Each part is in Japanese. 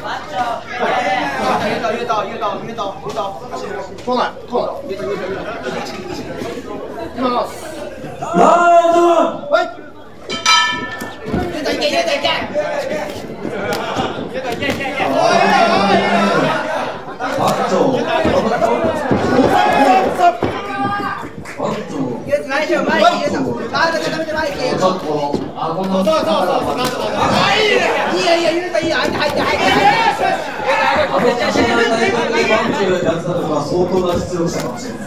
相当な実力者かもしれない。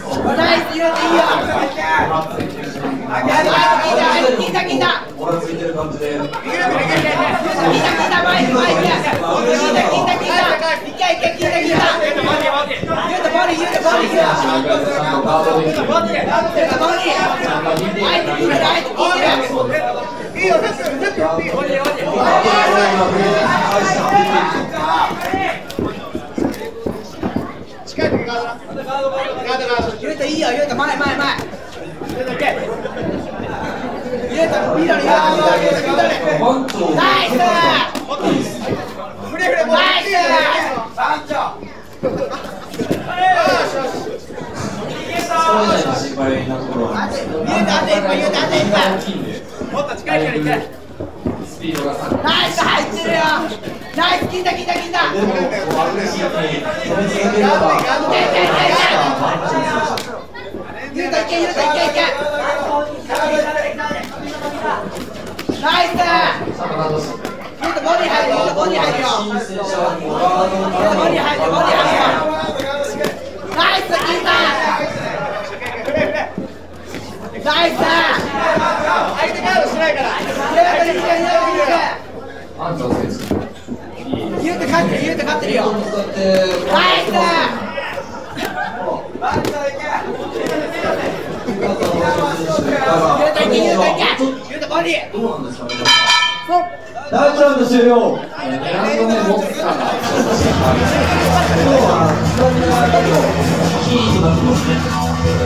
おらついてる感じで。 ゆうたいいよ、ゆうた前。ゆうたミドル、ナイス。 心配なところは。 もっと近いからいけ。 スピードが下がる。 ナイス入ってるよ。ナイス聞いた。 でもアグレッシブに飛び続ければ。 ゆうたいけ。ナイス。ゆうたボディ入るよ。ボディ入るよ。ナイス聞いた。ナイス。相手ガードしないから。ゆうた勝ってるよ。ナイス。ゆうたボディ。 どうなんですかね。第1ラウンド終了。キーとなってますね。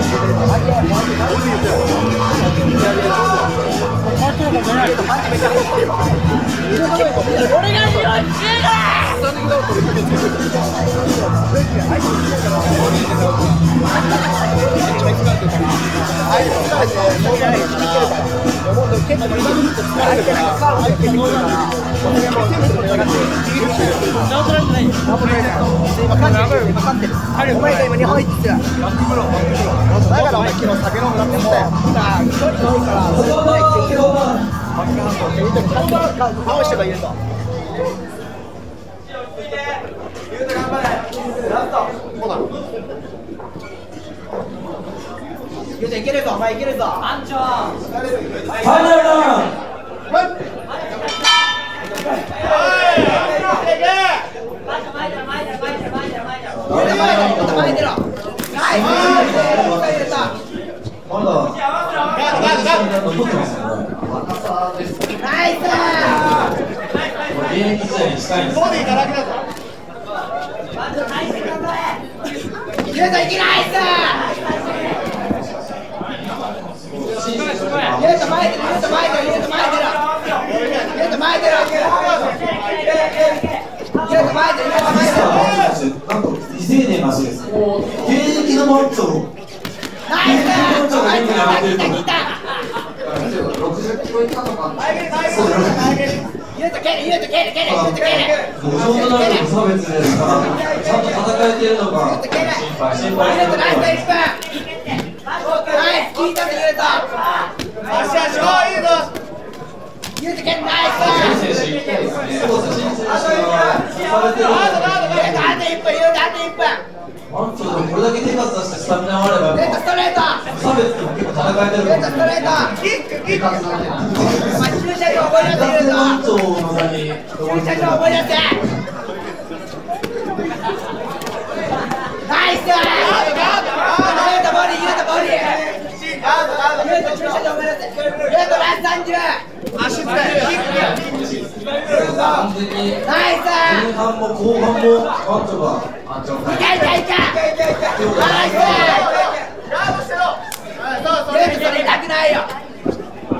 俺が強い。お前が今日本行ってた。だからお前昨日酒飲むなって言ったよ。一人多いからそれをないって言うの。倒してばいいと。ゆうたいけるぞ、お前いけるぞ。班長。ファイナルラウンド。現役時代に近いんです。 ゆうたいけナイス。ゆうた前出る。 なんと未成年らしいです。現役のマッチョ。 ナイス。 60キロいったのか。 ゆうた蹴る。 無情となる無差別ですから、ちゃんと戦えているのか心配してる。 ナイス聞いたぞゆうた。いいぞ。ゆうた蹴る。ナイス。 選手行きたいですね。そうですね。新選手がされてる。 あと1分。 マンチョでもこれだけ手数出してスタミナがあれば、 ストレート。 無差別でも結構戦えてるかもしれない。 キック。お前駐車場覚えられてるぞ。 マンチョの名に駐車場覚えられて。ナイス。ゆうたボディ。ゆうた駐車場覚えられて。ゆうたラス30。足使え。 完全にナイス。 前半も後半もマンチョがナイス。 ゆうたそれ痛くないよ。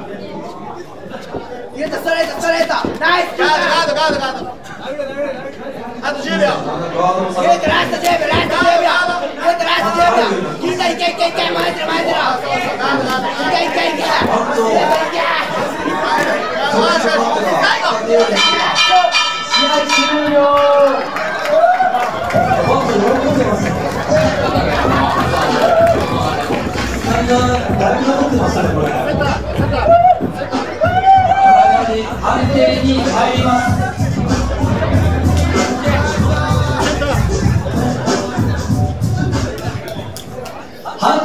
ゆうたストレート。ナイス。ガード。 あと10秒。ラスト10秒。切りたい、いけ、前出ろ。いけ。 試合終了。だいぶ残ってましたね、これ。判定に入ります。判定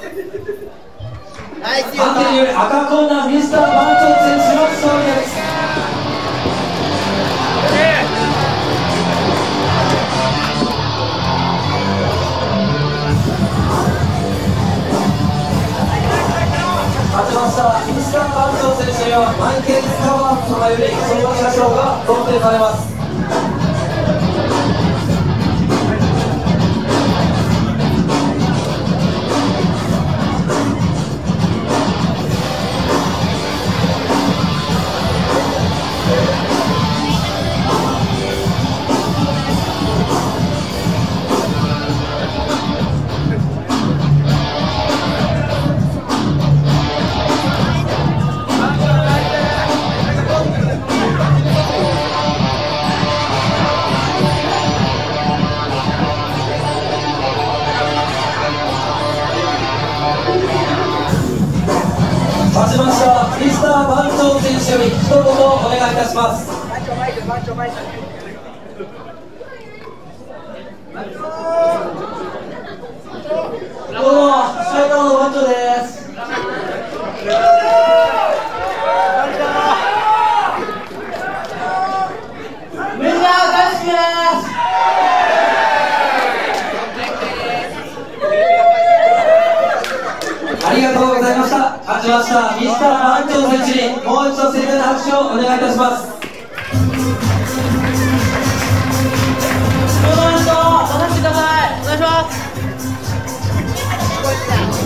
により赤コーナーミスター番長選手の勝利です。勝ちましたミスター番長選手にはマイケル・スカバー様より総合社賞が贈呈されます。勝ちましたミスター番長選手に一言お願いいたします。どうも、試合の番長です。メジャー大好きです。ありがとうございました。勝ちましたミスター番長選手にもう一度盛大な拍手をお願いいたします。お願いします。